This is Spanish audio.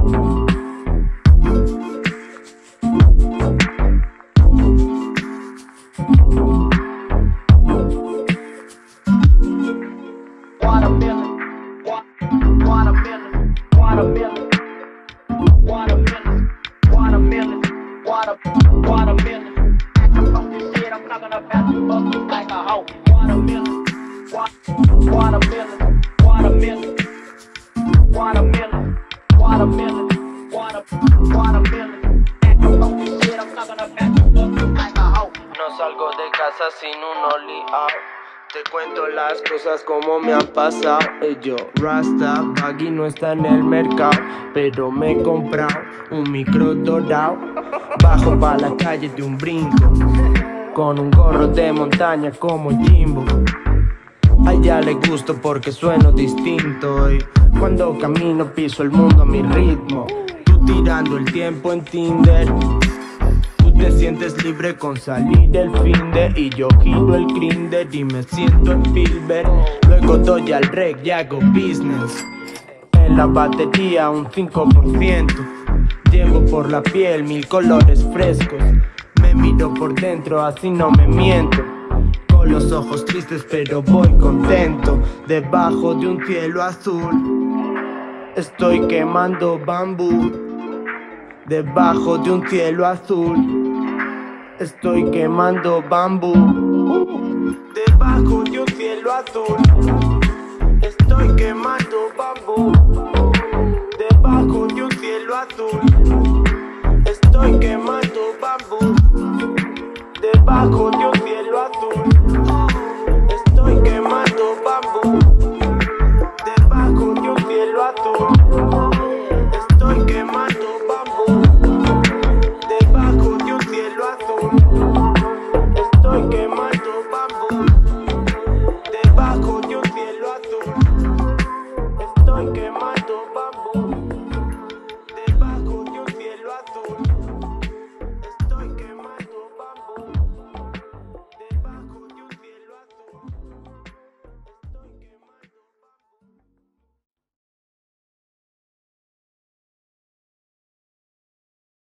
No salgo de casa sin un oliao. Te cuento las cosas como me han pasado. Yo, Rasta, Baggy no está en el mercado, pero me he comprado un micro dorado. Bajo pa' la calle de un brinco, con un gorro de montaña como Jimbo. A ella le gusto porque sueno distinto, y cuando camino piso el mundo a mi ritmo. Tú tirando el tiempo en Tinder, te sientes libre con salir del finde, y yo giro el grinder y me siento en Spielberg. Luego doy al rec y hago business. En la batería un 5%. Llevo por la piel 1000 colores frescos. Me miro por dentro, así no me miento. Con los ojos tristes pero voy contento. Debajo de un cielo azul estoy quemando bambú. Debajo de un cielo azul estoy quemando bambú. Debajo de un cielo azul estoy quemando bambú. Debajo de un cielo azul